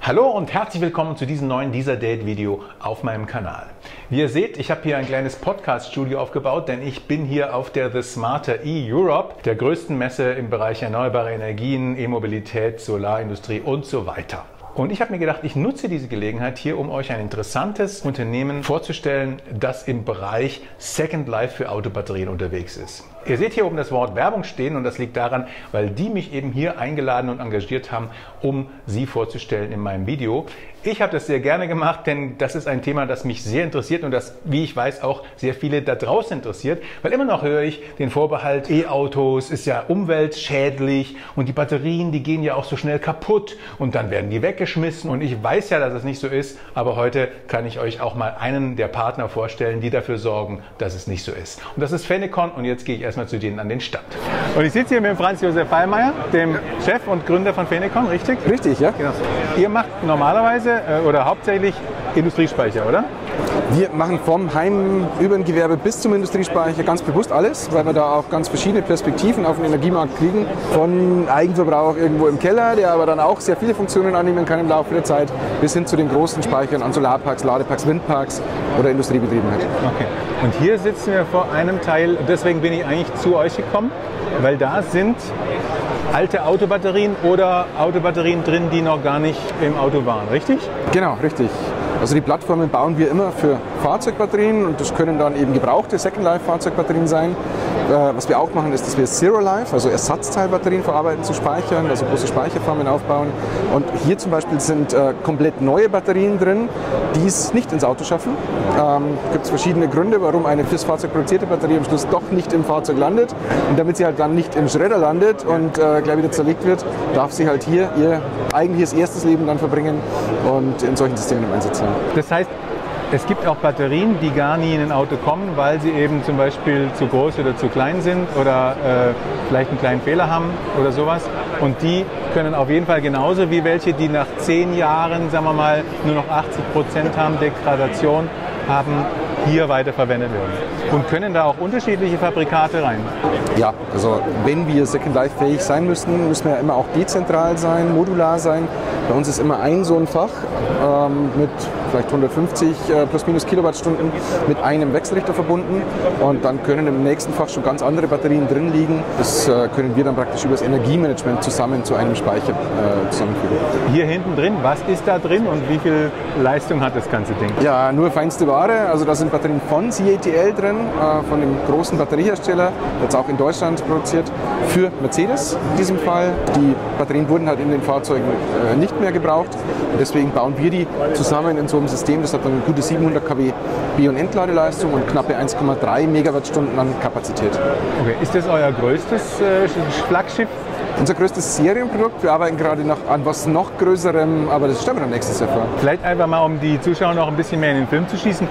Hallo und herzlich willkommen zu diesem neuen Deezer-Date-Video auf meinem Kanal. Wie ihr seht, ich habe hier ein kleines Podcast-Studio aufgebaut, denn ich bin hier auf der The Smarter E-Europe, der größten Messe im Bereich erneuerbare Energien, E-Mobilität, Solarindustrie und so weiter. Und ich habe mir gedacht, ich nutze diese Gelegenheit hier, um euch ein interessantes Unternehmen vorzustellen, das im Bereich Second Life für Autobatterien unterwegs ist. Ihr seht hier oben das Wort Werbung stehen und das liegt daran, weil die mich eben hier eingeladen und engagiert haben, um sie vorzustellen in meinem Video. Ich habe das sehr gerne gemacht, denn das ist ein Thema, das mich sehr interessiert und das, wie ich weiß, auch sehr viele da draußen interessiert, weil immer noch höre ich den Vorbehalt, E-Autos ist ja umweltschädlich und die Batterien, die gehen ja auch so schnell kaputt und dann werden die weggeschmissen und ich weiß ja, dass es nicht so ist, aber heute kann ich euch auch mal einen der Partner vorstellen, die dafür sorgen, dass es nicht so ist. Und das ist Phenecon und jetzt gehe ich erstmal zu denen an den Stand. Und ich sitze hier mit Franz Josef Heilmeier, dem Chef und Gründer von Phenecon, richtig? Richtig, ja. Genau. Ihr macht normalerweise oder hauptsächlich Industriespeicher, oder? Wir machen vom Heim über ein Gewerbe bis zum Industriespeicher ganz bewusst alles, weil wir da auch ganz verschiedene Perspektiven auf den Energiemarkt kriegen. Von Eigenverbrauch irgendwo im Keller, der aber dann auch sehr viele Funktionen annehmen kann im Laufe der Zeit, bis hin zu den großen Speichern an Solarparks, Ladeparks, Windparks oder Industriebetrieben. Okay. Und hier sitzen wir vor einem Teil, deswegen bin ich eigentlich zu euch gekommen, weil da sind alte Autobatterien oder Autobatterien drin, die noch gar nicht im Auto waren, richtig? Genau, richtig. Also die Plattformen bauen wir immer für Fahrzeugbatterien und das können dann eben gebrauchte Second-Life-Fahrzeugbatterien sein. Was wir auch machen, ist, dass wir Zero-Life, also Ersatzteilbatterien verarbeiten zu Speichern, also große Speicherfarmen aufbauen. Und hier zum Beispiel sind komplett neue Batterien drin, die es nicht ins Auto schaffen. Gibt es verschiedene Gründe, warum eine fürs Fahrzeug produzierte Batterie am Schluss doch nicht im Fahrzeug landet. Und damit sie halt dann nicht im Schredder landet und gleich wieder zerlegt wird, darf sie halt hier ihr eigentliches erstes Leben dann verbringen und in solchen Systemen im Einsatz sein. Das heißt, es gibt auch Batterien, die gar nie in ein Auto kommen, weil sie eben zum Beispiel zu groß oder zu klein sind oder vielleicht einen kleinen Fehler haben oder sowas. Und die können auf jeden Fall genauso wie welche, die nach 10 Jahren, sagen wir mal, nur noch 80% haben, Degradation haben, hier weiterverwendet werden. Und können da auch unterschiedliche Fabrikate rein? Ja, also wenn wir Second Life fähig sein müssen, müssen wir ja immer auch dezentral sein, modular sein. Bei uns ist immer ein so ein Fach mit vielleicht 150 plus minus Kilowattstunden mit einem Wechselrichter verbunden und dann können im nächsten Fach schon ganz andere Batterien drin liegen. Das können wir dann praktisch über das Energiemanagement zusammen zu einem Speicher zusammenführen. Hier hinten drin, was ist da drin und wie viel Leistung hat das ganze Ding? Ja, nur feinste Ware. Also da sind Batterien von CATL drin, von dem großen Batteriehersteller, jetzt auch in Deutschland produziert, für Mercedes in diesem Fall. Die Batterien wurden halt in den Fahrzeugen nicht mehr gebraucht und deswegen bauen wir die zusammen in so einem System. Das hat dann eine gute 700 kW B- und Entladeleistung und knappe 1,3 Megawattstunden an Kapazität. Okay, ist das euer größtes Flaggschiff? Unser größtes Serienprodukt. Wir arbeiten gerade noch an was noch Größerem, aber das stellen wir dann nächstes Jahr vor. Vielleicht einfach mal, um die Zuschauer noch ein bisschen mehr in den Film zu schießen.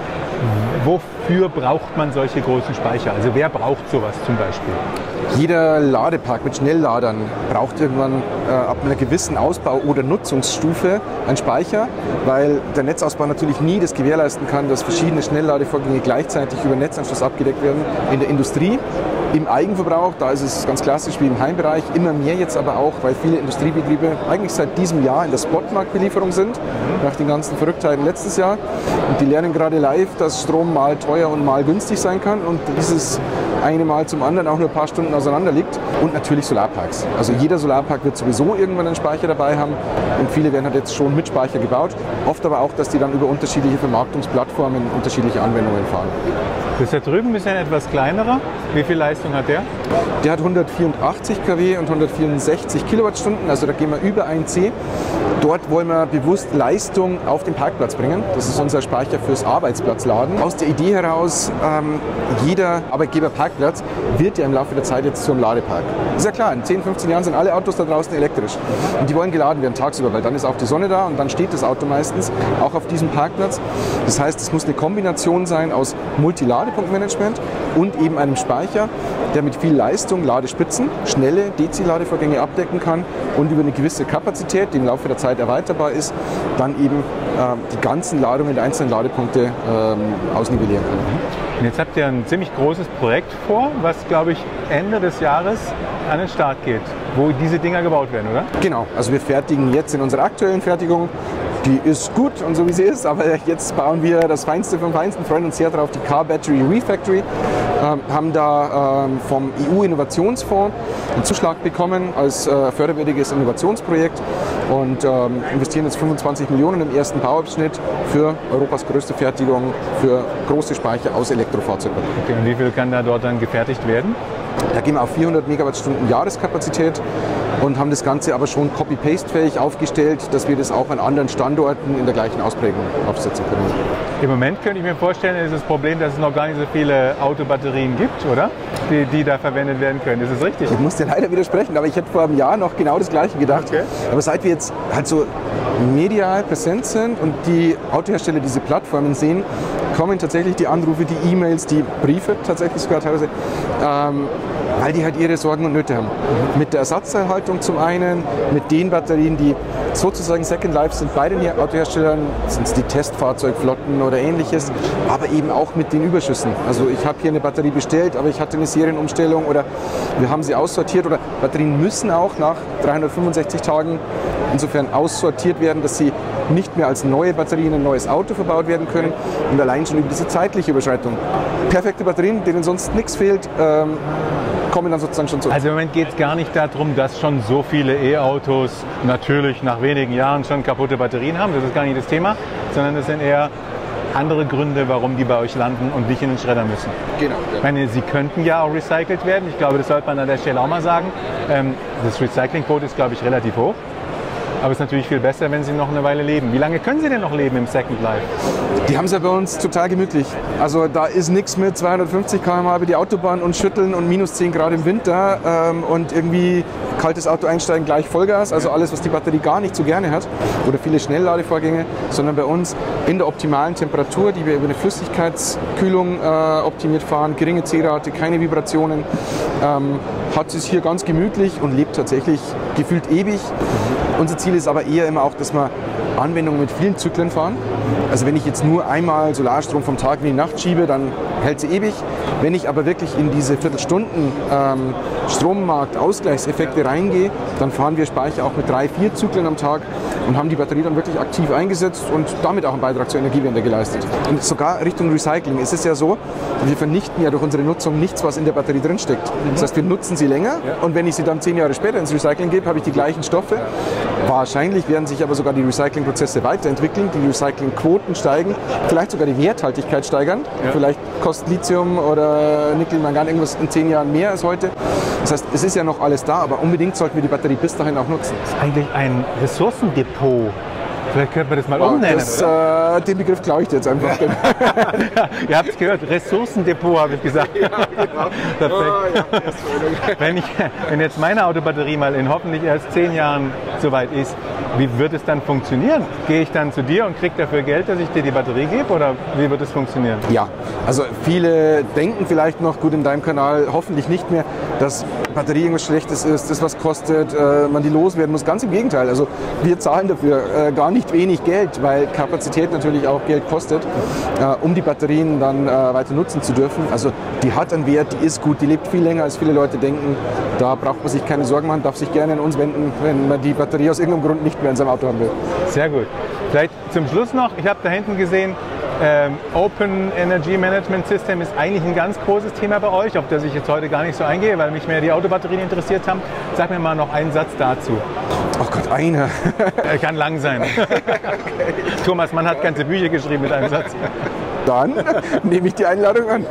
Wofür braucht man solche großen Speicher? Also wer braucht sowas zum Beispiel? Jeder Ladepark mit Schnellladern braucht irgendwann ab einer gewissen Ausbau- oder Nutzungsstufe einen Speicher, weil der Netzausbau natürlich nie das gewährleisten kann, dass verschiedene Schnellladevorgänge gleichzeitig über Netzanschluss abgedeckt werden. In der Industrie, im Eigenverbrauch, da ist es ganz klassisch wie im Heimbereich, immer mehr jetzt aber auch, weil viele Industriebetriebe eigentlich seit diesem Jahr in der Spotmarktbelieferung sind, nach den ganzen Verrücktheiten letztes Jahr. Und die lernen gerade live, dass Strom mal teuer und mal günstig sein kann und dieses eine Mal zum anderen auch nur ein paar Stunden auseinander liegt. Und natürlich Solarparks. Also jeder Solarpark wird sowieso irgendwann einen Speicher dabei haben und viele werden halt jetzt schon mit Speicher gebaut. Oft aber auch, dass die dann über unterschiedliche Vermarktungsplattformen unterschiedliche Anwendungen fahren. Das da drüben ist ein etwas kleinerer. Wie viel Leistung hat der? Der hat 184 kW und 164 Kilowattstunden, also da gehen wir über 1 C. Dort wollen wir bewusst Leistung auf den Parkplatz bringen. Das ist unser Speicher fürs Arbeitsplatzladen. Aus der Idee heraus, jeder Arbeitgeberparkplatz wird ja im Laufe der Zeit jetzt zum Ladepark. Ist ja klar, in 10, 15 Jahren sind alle Autos da draußen elektrisch. Und die wollen geladen werden tagsüber, weil dann ist auch die Sonne da und dann steht das Auto meistens auch auf diesem Parkplatz. Das heißt, es muss eine Kombination sein aus Multiladepunktmanagement und eben einem Speicher, der mit viel Leistung Ladespitzen, schnelle DC-Ladevorgänge abdecken kann und über eine gewisse Kapazität, die im Laufe der Zeit erweiterbar ist, dann eben die ganzen Ladungen der einzelnen Ladepunkte ausnivellieren kann. Und jetzt habt ihr ein ziemlich großes Projekt vor, was, glaube ich, Ende des Jahres an den Start geht, wo diese Dinger gebaut werden, oder? Genau, also wir fertigen jetzt in unserer aktuellen Fertigung Die ist gut und so wie sie ist, aber jetzt bauen wir das Feinste vom Feinsten, freuen uns sehr darauf, die Car Battery Refactory, haben da vom EU-Innovationsfonds einen Zuschlag bekommen als förderwürdiges Innovationsprojekt und investieren jetzt 25 Millionen im ersten Bauabschnitt für Europas größte Fertigung für große Speicher aus Elektrofahrzeugen. Okay, und wie viel kann da dort dann gefertigt werden? Da gehen wir auf 400 Megawattstunden Jahreskapazität und haben das Ganze aber schon copy-paste-fähig aufgestellt, dass wir das auch an anderen Standorten in der gleichen Ausprägung aufsetzen können. Im Moment könnte ich mir vorstellen, ist das Problem, dass es noch gar nicht so viele Autobatterien gibt, oder? Die da verwendet werden können. Ist das richtig? Ich muss dir leider widersprechen, aber ich hätte vor einem Jahr noch genau das Gleiche gedacht. Okay. Aber seit wir jetzt halt so medial präsent sind und die Autohersteller diese Plattformen sehen, kommen tatsächlich die Anrufe, die E-Mails, die Briefe tatsächlich sogar teilweise, weil die halt ihre Sorgen und Nöte haben. Mit der Ersatzteilhaltung zum einen, mit den Batterien, die sozusagen Second Life sind bei den Autoherstellern, sind es die Testfahrzeugflotten oder ähnliches, aber eben auch mit den Überschüssen. Also ich habe hier eine Batterie bestellt, aber ich hatte eine Serienumstellung oder wir haben sie aussortiert oder Batterien müssen auch nach 365 Tagen insofern aussortiert werden, dass sie nicht mehr als neue Batterien in ein neues Auto verbaut werden können und allein schon über diese zeitliche Überschreitung. Perfekte Batterien, denen sonst nichts fehlt, kommen dann sozusagen schon zu. Also im Moment geht es gar nicht darum, dass schon so viele E-Autos natürlich nach wenigen Jahren schon kaputte Batterien haben. Das ist gar nicht das Thema, sondern es sind eher andere Gründe, warum die bei euch landen und nicht in den Schredder müssen. Genau. Ich meine, sie könnten ja auch recycelt werden. Ich glaube, das sollte man an der Stelle auch mal sagen. Das Recyclingquote ist, glaube ich, relativ hoch. Aber es ist natürlich viel besser, wenn sie noch eine Weile leben. Wie lange können sie denn noch leben im Second Life? Die haben es ja bei uns total gemütlich. Also da ist nichts mit 250 km/h über die Autobahn und schütteln und minus 10 Grad im Winter und irgendwie kaltes Auto einsteigen, gleich Vollgas. Also alles, was die Batterie gar nicht so gerne hat oder viele Schnellladevorgänge, sondern bei uns in der optimalen Temperatur, die wir über eine Flüssigkeitskühlung optimiert fahren, geringe C-Rate, keine Vibrationen, hat es hier ganz gemütlich und lebt tatsächlich gefühlt ewig. Unser Ziel ist aber eher immer auch, dass wir Anwendungen mit vielen Zyklen fahren. Also wenn ich jetzt nur einmal Solarstrom vom Tag in die Nacht schiebe, dann hält sie ewig. Wenn ich aber wirklich in diese Viertelstunden Strommarkt-Ausgleichseffekte reingehe, dann fahren wir Speicher auch mit 3-4 Zyklen am Tag und haben die Batterie dann wirklich aktiv eingesetzt und damit auch einen Beitrag zur Energiewende geleistet. Und sogar Richtung Recycling. Es ist ja so, wir vernichten ja durch unsere Nutzung nichts, was in der Batterie drinsteckt. Das heißt, wir nutzen sie länger und wenn ich sie dann 10 Jahre später ins Recycling gebe, habe ich die gleichen Stoffe. Wahrscheinlich werden sich aber sogar die Recyclingprozesse weiterentwickeln, die Recyclingquoten steigen, vielleicht sogar die Werthaltigkeit steigern. Ja. Vielleicht kostet Lithium oder Nickel-Mangan irgendwas in 10 Jahren mehr als heute. Das heißt, es ist ja noch alles da, aber unbedingt sollten wir die Batterie bis dahin auch nutzen. Das ist eigentlich ein Ressourcendepot. Vielleicht könnte man das mal umnennen. Den Begriff klaue ich dir jetzt einfach. Ja, ihr habt es gehört, Ressourcendepot habe ich gesagt. Ja, genau. Perfekt. Wenn jetzt meine Autobatterie mal in hoffentlich erst 10 Jahren soweit ist, wie wird es dann funktionieren? Gehe ich dann zu dir und kriege dafür Geld, dass ich dir die Batterie gebe oder wie wird es funktionieren? Ja, also viele denken vielleicht noch, gut in deinem Kanal, hoffentlich nicht mehr, dass Batterie irgendwas Schlechtes ist, das was kostet, man die loswerden muss. Ganz im Gegenteil, also wir zahlen dafür gar nicht wenig Geld, weil Kapazität natürlich auch Geld kostet, um die Batterien dann weiter nutzen zu dürfen. Also die hat einen Wert, die ist gut, die lebt viel länger als viele Leute denken. Da braucht man sich keine Sorgen machen, darf sich gerne an uns wenden, wenn man die Batterie aus irgendeinem Grund nicht mehr in seinem Auto haben will. Sehr gut. Vielleicht zum Schluss noch, ich habe da hinten gesehen, Open Energy Management System ist eigentlich ein ganz großes Thema bei euch, auf das ich jetzt heute gar nicht so eingehe, weil mich mehr die Autobatterien interessiert haben. Sag mir mal noch einen Satz dazu. Oh Gott, einer. Kann lang sein. Okay. Thomas Mann hat ganze Bücher geschrieben mit einem Satz. Dann nehme ich die Einladung an.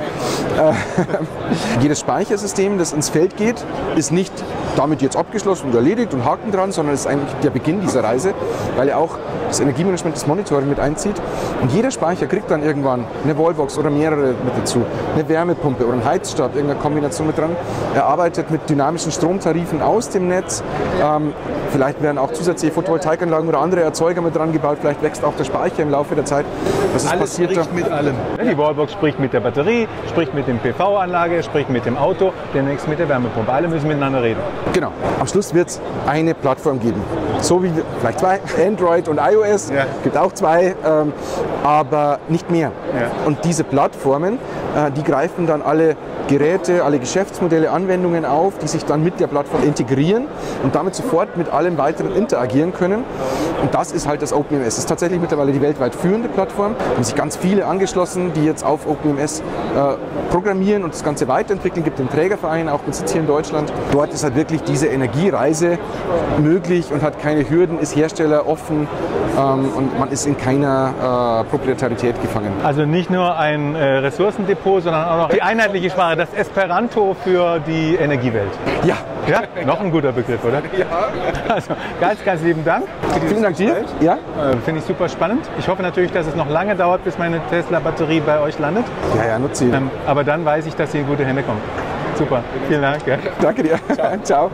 Jedes Speichersystem, das ins Feld geht, ist nicht damit jetzt abgeschlossen und erledigt und Haken dran, sondern es ist eigentlich der Beginn dieser Reise, weil er auch das Energiemanagement, das Monitoring mit einzieht. Und jeder Speicher kriegt dann irgendwann eine Wallbox oder mehrere mit dazu, eine Wärmepumpe oder einen Heizstab, irgendeine Kombination mit dran. Er arbeitet mit dynamischen Stromtarifen aus dem Netz. Vielleicht werden auch zusätzliche Photovoltaikanlagen oder andere Erzeuger mit dran gebaut. Vielleicht wächst auch der Speicher im Laufe der Zeit. Das ist alles passiert spricht mit allem. Die Wallbox spricht mit der Batterie, spricht mit dem PV-Anlage, spricht mit dem Auto, demnächst mit der Wärmepumpe. Alle müssen miteinander reden. Genau. Am Schluss wird es eine Plattform geben. So wie vielleicht zwei, Android und iOS. Ja. Gibt auch zwei, aber nicht mehr. Ja. Und diese Plattformen, die greifen dann alle Geräte, alle Geschäftsmodelle, Anwendungen auf, die sich dann mit der Plattform integrieren und damit sofort mit allem weiteren interagieren können. Und das ist halt das OpenEMS. Das ist tatsächlich mittlerweile die weltweit führende Plattform. Da haben sich ganz viele angeschlossen, die jetzt auf OpenEMS programmieren und das Ganze weiterentwickeln. Es gibt den Trägerverein, auch mit Sitz hier in Deutschland. Dort ist halt wirklich diese Energiereise möglich und hat keine Hürden, ist herstelleroffen und man ist in keiner Proprietarität gefangen. Also nicht nur ein Ressourcendepot, sondern auch noch die einheitliche Sprache, das Esperanto für die Energiewelt. Ja. Ja, noch ein guter Begriff, oder? Ja. Also ganz, ganz lieben Dank. Vielen Dank dir. Ja. Finde ich super spannend. Ich hoffe natürlich, dass es noch lange dauert, bis meine Tesla-Batterie bei euch landet. Ja, nutze sie. Aber dann weiß ich, dass sie in gute Hände kommt. Super, vielen Dank. Ja. Danke dir. Ciao.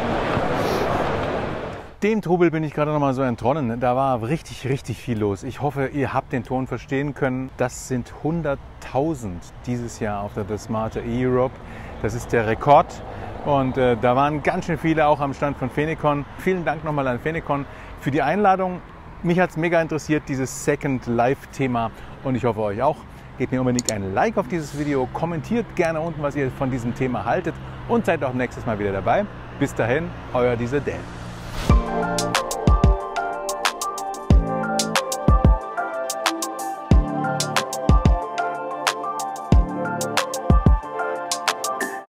Dem Trubel bin ich gerade noch mal so entronnen. Da war richtig, richtig viel los. Ich hoffe, ihr habt den Ton verstehen können. Das sind 100.000 dieses Jahr auf der The Smarter E-Europe. Das ist der Rekord. Und da waren ganz schön viele auch am Stand von Phenecon. Vielen Dank nochmal an Phenecon für die Einladung. Mich hat es mega interessiert, dieses Second Life-Thema. Und ich hoffe euch auch. Gebt mir unbedingt ein Like auf dieses Video. Kommentiert gerne unten, was ihr von diesem Thema haltet. Und seid auch nächstes Mal wieder dabei. Bis dahin, euer Dieser Dan.